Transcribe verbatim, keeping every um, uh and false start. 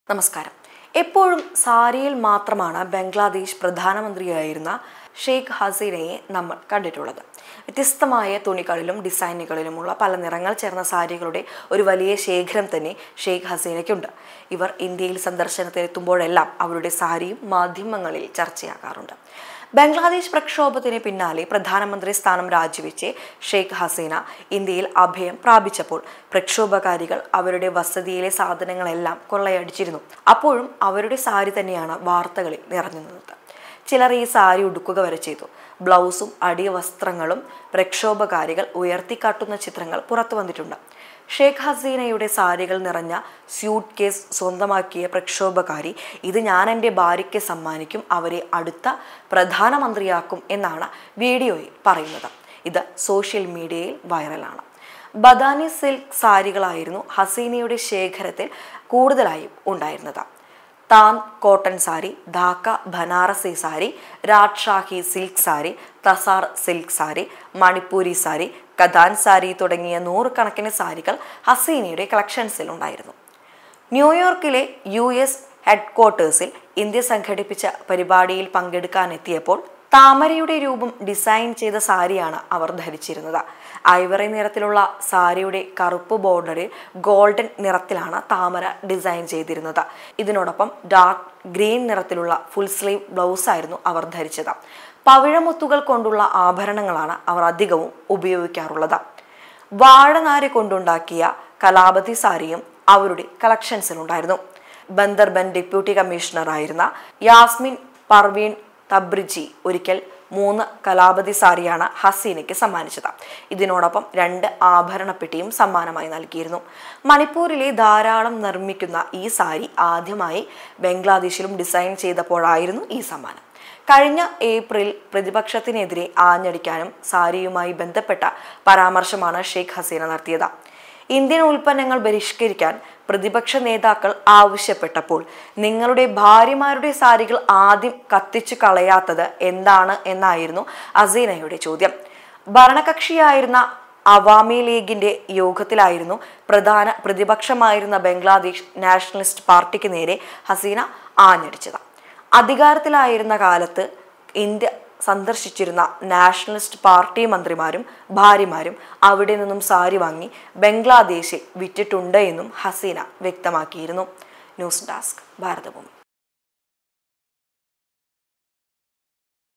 നമസ്കാരം. എപ്പോഴും സാരിയിൽ മാത്രമാണ് ബംഗ്ലാദേശ് പ്രധാനമന്ത്രിയായിരുന്ന ഷെയ്ഖ് ഹസീനയെ നമ്മൾ കണ്ടിട്ടുള്ളത്. വ്യത്യസ്തമായ തുണികളിലും ഡിസൈനുകളിലുമുള്ള പല നിറങ്ങൾ ചേർന്ന സാരികളുടെ ഒരു വലിയ ശേഖരം തന്നെ ഷെയ്ഖ് ഹസീനയ്ക്കുണ്ട്. ഇവർ ഇന്ത്യയിൽ സന്ദർശനത്തിനെത്തുമ്പോഴെല്ലാം അവരുടെ സാരിയും മാധ്യമങ്ങളിൽ ചർച്ചയാകാറുണ്ട്. ബംഗ്ലാദേശ് പ്രക്ഷോഭത്തിന് പിന്നാലെ പ്രധാനമന്ത്രി സ്ഥാനം രാജിവെച്ച് ഷെയ്ഖ് ഹസീന ഇന്ത്യയിൽ അഭയം പ്രാപിച്ചപ്പോൾ പ്രക്ഷോഭകാരികൾ അവരുടെ വസതിയിലെ സാധനങ്ങളെല്ലാം കൊള്ളയടിച്ചിരുന്നു. അപ്പോഴും അവരുടെ സാരി തന്നെയാണ് വാർത്തകളിൽ നിറഞ്ഞു നിന്നത്. ചിലർ ഈ സാരി ഉടുക്കുക വരെ ചെയ്തു. ബ്ലൗസും അടിവസ്ത്രങ്ങളും പ്രക്ഷോഭകാരികൾ ഉയർത്തിക്കാട്ടുന്ന ചിത്രങ്ങൾ പുറത്തു വന്നിട്ടുണ്ട്. ഷെയ്ഖ് ഹസീനയുടെ സാരികൾ നിറഞ്ഞ സ്യൂട്ട് കേസ് സ്വന്തമാക്കിയ പ്രക്ഷോഭകാരി ഇത് ഞാൻ എൻ്റെ ഭാര്യയ്ക്ക് സമ്മാനിക്കും, അവരെ അടുത്ത പ്രധാനമന്ത്രിയാക്കും എന്നാണ് വീഡിയോയിൽ പറയുന്നത്. ഇത് സോഷ്യൽ മീഡിയയിൽ വൈറലാണ്. ബദാനി സിൽക്ക് സാരികളായിരുന്നു ഹസീനയുടെ ശേഖരത്തിൽ കൂടുതലായും ഉണ്ടായിരുന്നത്. താൻ cotton sari, Dhaka Banarasi sari, Rajshahi silk sari, Tussar silk sari, Manipuri sari, Katan sari തുടങ്ങിയ നൂറുകണക്കിന് സാരികൾ ഹസീനയുടെ കളക്ഷൻസിൽ ഉണ്ടായിരുന്നു. ന്യൂയോർക്കിലെ യു എസ് ഹെഡ്ക്വാർട്ടേഴ്സിൽ ഇന്ത്യ സംഘടിപ്പിച്ച പരിപാടിയിൽ പങ്കെടുക്കാനെത്തിയപ്പോൾ താമരയുടെ രൂപം ഡിസൈൻ ചെയ്ത സാരിയാണ് അവർ ധരിച്ചിരുന്നത്. ഐവറി നിറത്തിലുള്ള സാരിയുടെ കറുപ്പ് ബോർഡറിൽ ഗോൾഡൻ നിറത്തിലാണ് താമര ഡിസൈൻ ചെയ്തിരുന്നത്. ഇതിനോടൊപ്പം ഡാർക്ക് ഗ്രീൻ നിറത്തിലുള്ള ഫുൾ സ്ലീവ് ബ്ലൗസ് ആയിരുന്നു അവർ ധരിച്ചത്. പവിഴമുത്തുകൾ കൊണ്ടുള്ള ആഭരണങ്ങളാണ് അവർ അധികവും ഉപയോഗിക്കാറുള്ളത്. വാഴനാര് കൊണ്ടുണ്ടാക്കിയ കലാപതി സാരിയും അവരുടെ കളക്ഷൻസിലുണ്ടായിരുന്നു. ബന്ദർബൻ ഡെപ്യൂട്ടി കമ്മീഷണർ ആയിരുന്ന യാസ്മിൻ പർവീൻ തബ്രിജി ഒരിക്കൽ മൂന്ന് കലാപതി സാരിയാണ് ഹസീനയ്ക്ക് സമ്മാനിച്ചത്. ഇതിനോടൊപ്പം രണ്ട് ആഭരണപ്പെട്ടിയും സമ്മാനമായി നൽകിയിരുന്നു. മണിപ്പൂരിലെ ധാരാളം നിർമ്മിക്കുന്ന ഈ സാരി ആദ്യമായി ബംഗ്ലാദേശിലും ഡിസൈൻ ചെയ്തപ്പോഴായിരുന്നു ഈ സമ്മാനം. കഴിഞ്ഞ ഏപ്രിൽ പ്രതിപക്ഷത്തിനെതിരെ ആഞ്ഞടിക്കാനും സാരിയുമായി ബന്ധപ്പെട്ട പരാമർശമാണ് ഷെയ്ഖ് ഹസീന നടത്തിയത്. ഇന്ത്യൻ ഉൽപ്പന്നങ്ങൾ ബഹിഷ്കരിക്കാൻ പ്രതിപക്ഷ നേതാക്കൾ ആവശ്യപ്പെട്ടപ്പോൾ നിങ്ങളുടെ ഭാര്യമാരുടെ സാരികൾ ആദ്യം കത്തിച്ചു കളയാത്തത് എന്താണ് എന്നായിരുന്നു ഹസീനയുടെ ചോദ്യം. ഭരണകക്ഷിയായിരുന്ന അവാമി ലീഗിന്റെ യോഗത്തിലായിരുന്നു പ്രധാന പ്രതിപക്ഷമായിരുന്ന ബംഗ്ലാദേശ് നാഷണലിസ്റ്റ് പാർട്ടിക്ക് നേരെ ഹസീന ആഞ്ഞടിച്ചത്. അധികാരത്തിലായിരുന്ന കാലത്ത് ഇന്ത്യ സന്ദർശിച്ചിരുന്ന നാഷണലിസ്റ്റ് പാർട്ടി മന്ത്രിമാരും ഭാര്യമാരും അവിടെ നിന്നും സാരി വാങ്ങി ബംഗ്ലാദേശിൽ വിറ്റിട്ടുണ്ട് എന്നും ഹസീന വ്യക്തമാക്കിയിരുന്നു. News desk Bharathabhoomi.